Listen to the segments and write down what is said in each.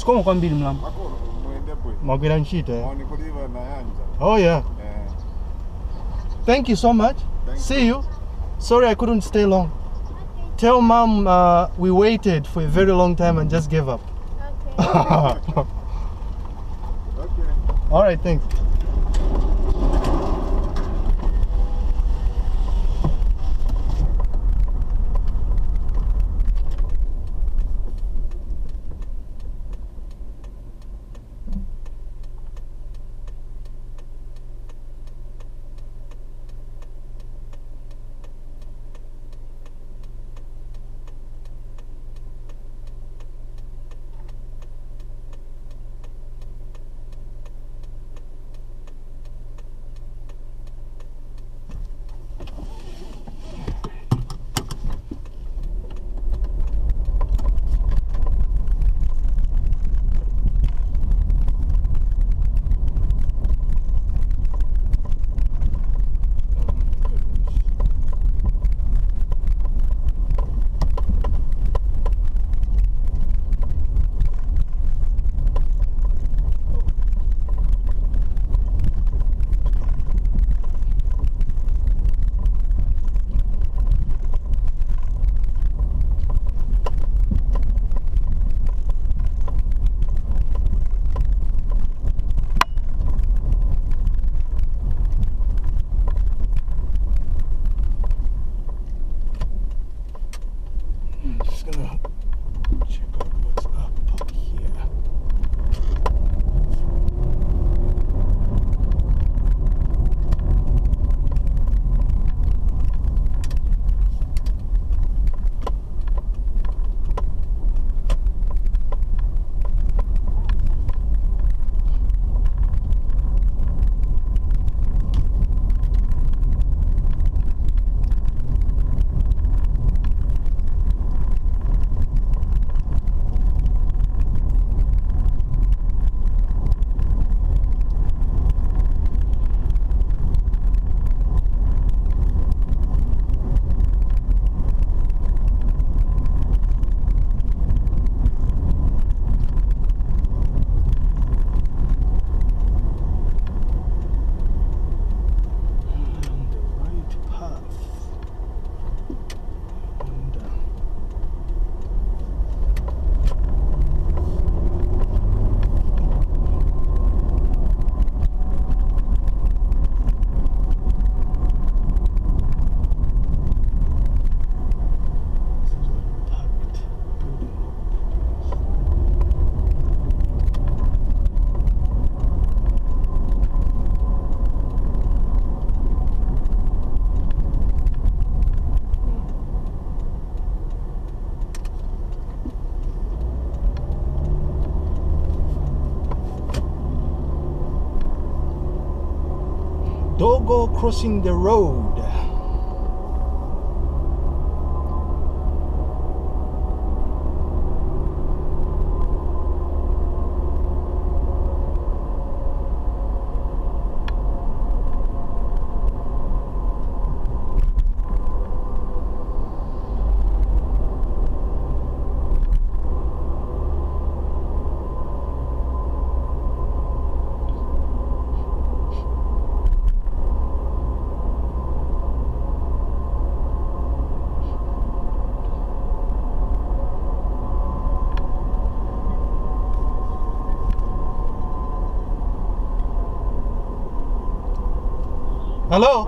Sikomo kwambiri mlamu. Magwira nchito. Oh yeah. Thank you so much. See you. Sorry I couldn't stay long. Tell mom we waited for a very long time and just gave up. Okay. All right, thanks. Dogo crossing the road. Hello?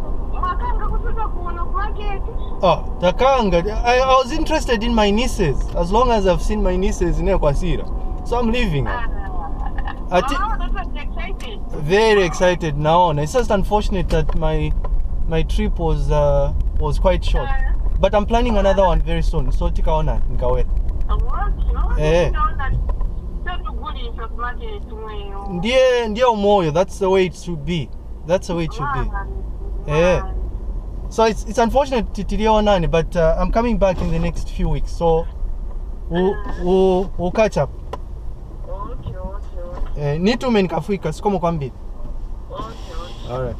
Oh, Takanga. I was interested in my nieces. As long as I've seen my nieces in Ekwasira. So I'm leaving. That's excited. Very excited now. It's just unfortunate that my trip was quite short. But I'm planning another one very soon. So tikaona nikawe. Ndiye umoyo. That's the way it should be. That's the way it should be. Yeah. So it's unfortunate tiliona, but I'm coming back in the next few weeks. So we'll catch up. Okay. Nitume nikafika sikomo kwambiri. Okay. All right.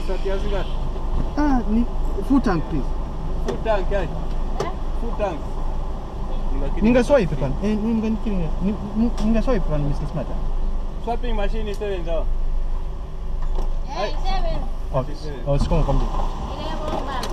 Full tank, please. Full tank, guys. Full tanks. Ninga swipe pan. Ninga swipe pan, Mr. Smart. Swapping machine is 7 hours. Hey, 7. Oh, it's going to come. 11.